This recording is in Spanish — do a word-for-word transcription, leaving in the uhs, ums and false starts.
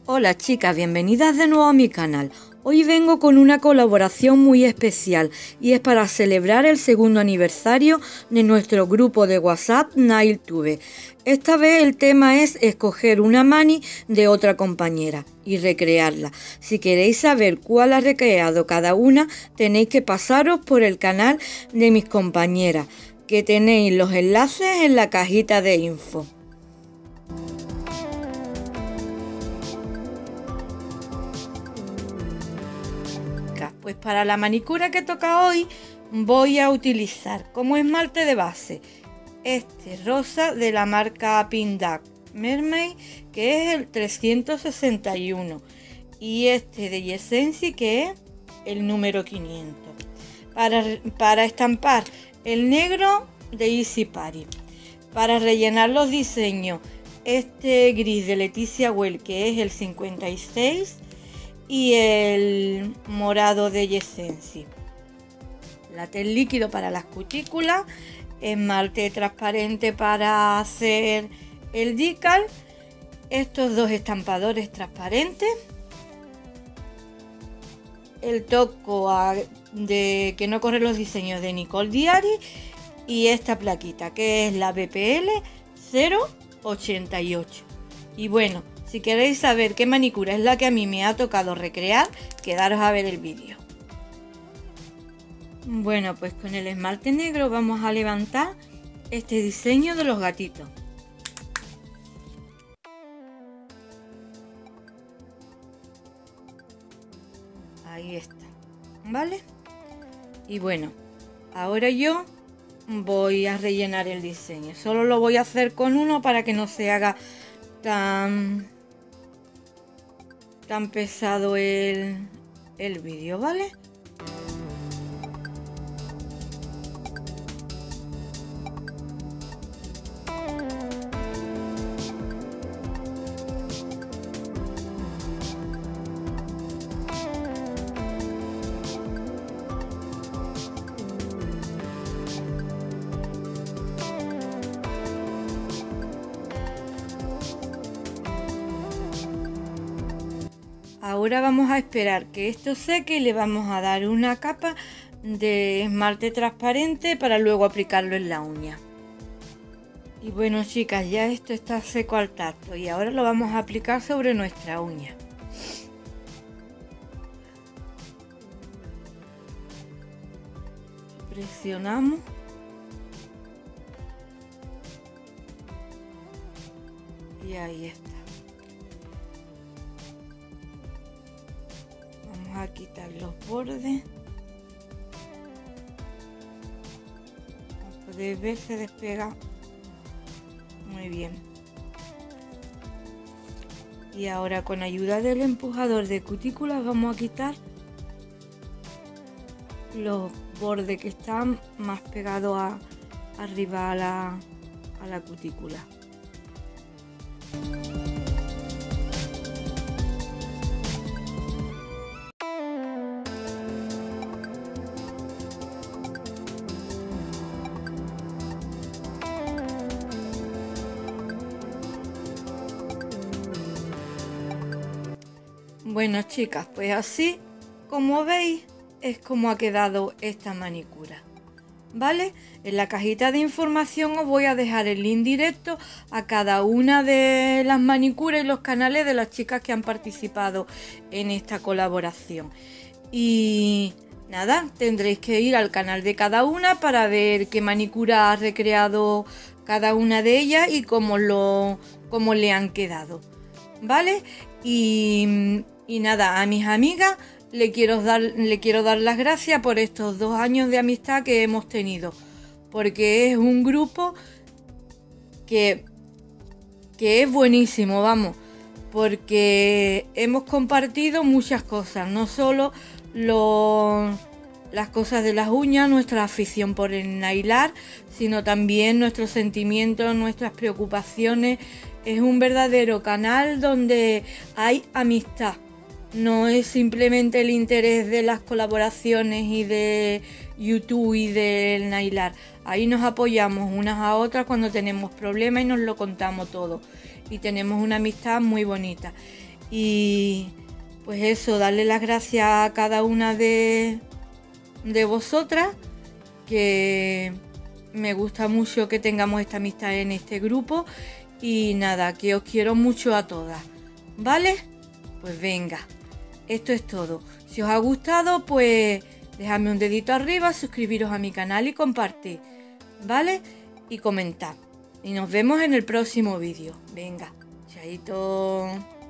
Hola chicas, bienvenidas de nuevo a mi canal. Hoy vengo con una colaboración muy especial y es para celebrar el segundo aniversario de nuestro grupo de WhatsApp NailTube. Esta vez el tema es escoger una mani de otra compañera y recrearla. Si queréis saber cuál ha recreado cada una, tenéis que pasaros por el canal de mis compañeras, que tenéis los enlaces en la cajita de info. Pues para la manicura que toca hoy voy a utilizar como esmalte de base este rosa de la marca Pink Duck Mermaid, que es el trescientos sesenta y uno, y este de Yessensi, que es el número quinientos. Para, para estampar el negro de Easy Party. Para rellenar los diseños, este gris de Leticia Well, que es el cincuenta y seis, y el morado de Yessensi. Látex líquido para las cutículas, esmalte transparente para hacer el decal, estos dos estampadores transparentes, el toco a, de que no corre los diseños de Nicole Diary, y esta plaquita que es la B P L cero ochenta y ocho. Y bueno, si queréis saber qué manicura es la que a mí me ha tocado recrear, quedaros a ver el vídeo. Bueno, pues con el esmalte negro vamos a levantar este diseño de los gatitos. Ahí está, ¿vale? Y bueno, ahora yo voy a rellenar el diseño. Solo lo voy a hacer con uno para que no se haga tan... tan pesado el, el vídeo, ¿vale? Ahora vamos a esperar que esto seque y le vamos a dar una capa de esmalte transparente para luego aplicarlo en la uña. Y bueno chicas, ya esto está seco al tacto y ahora lo vamos a aplicar sobre nuestra uña. Presionamos. Y ahí está. A quitar los bordes. Como podéis ver, se despega muy bien. Y ahora con ayuda del empujador de cutículas vamos a quitar los bordes que están más pegados a, arriba a la, a la cutícula. Bueno chicas, pues así como veis es como ha quedado esta manicura, ¿vale? En la cajita de información os voy a dejar el link directo a cada una de las manicuras y los canales de las chicas que han participado en esta colaboración. Y nada, tendréis que ir al canal de cada una para ver qué manicura ha recreado cada una de ellas y cómo, lo, cómo le han quedado, ¿vale? Y... Y nada, a mis amigas le quiero dar, le quiero dar las gracias por estos dos años de amistad que hemos tenido. Porque es un grupo que, que es buenísimo, vamos. Porque hemos compartido muchas cosas. No solo lo, las cosas de las uñas, nuestra afición por el nailar, sino también nuestros sentimientos, nuestras preocupaciones. Es un verdadero canal donde hay amistad. No es simplemente el interés de las colaboraciones y de YouTube y del nailar. Ahí nos apoyamos unas a otras cuando tenemos problemas y nos lo contamos todo. Y tenemos una amistad muy bonita. Y pues eso, darle las gracias a cada una de, de vosotras, que me gusta mucho que tengamos esta amistad en este grupo. Y nada, que os quiero mucho a todas, ¿vale? Pues venga, esto es todo. Si os ha gustado, pues dejadme un dedito arriba, suscribiros a mi canal y compartir, ¿vale? Y comentad. Y nos vemos en el próximo vídeo. Venga, chaito.